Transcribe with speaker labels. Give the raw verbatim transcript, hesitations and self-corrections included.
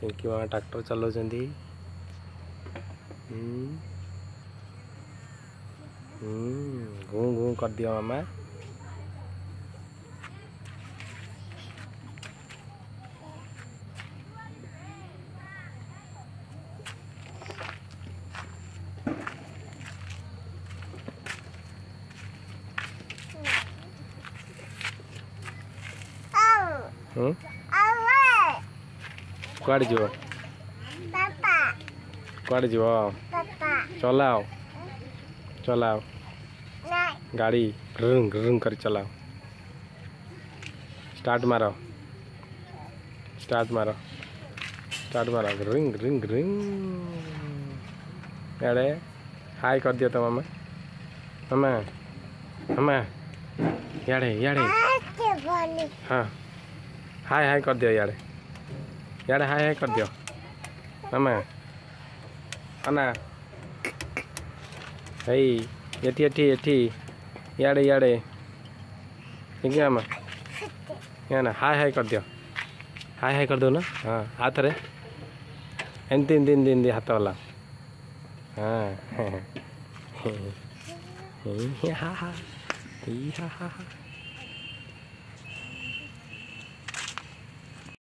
Speaker 1: पिंकी मामा tractor चलाउछन्। घू घू कर दियो मामा। हम्म कुआड़े जीव कुआड़े जीव चलाओ चलाओ गाड़ी ग्रुंग ग्रुंग कर चलाओ। स्टार्ट मारो स्टार्ट मारो स्टार्ट मारो ग्रिंग ग्रिंग ग्रिंग। यारे हाय कर दिया तो मामा मामा मामा यारे यारे हाँ हाय हाय कर दियो यारे यारे हाय हाय कर दियो मामा अना हेई एटी एटी एटी यारे यारे ठीक है मामा या ना हाय हाय कर दियो हाय हाय कर दो ना। हाँ हाथ रे एन तीन दिन दिन हाथ वाला हाँ हाँ हाँ हाँ हाँ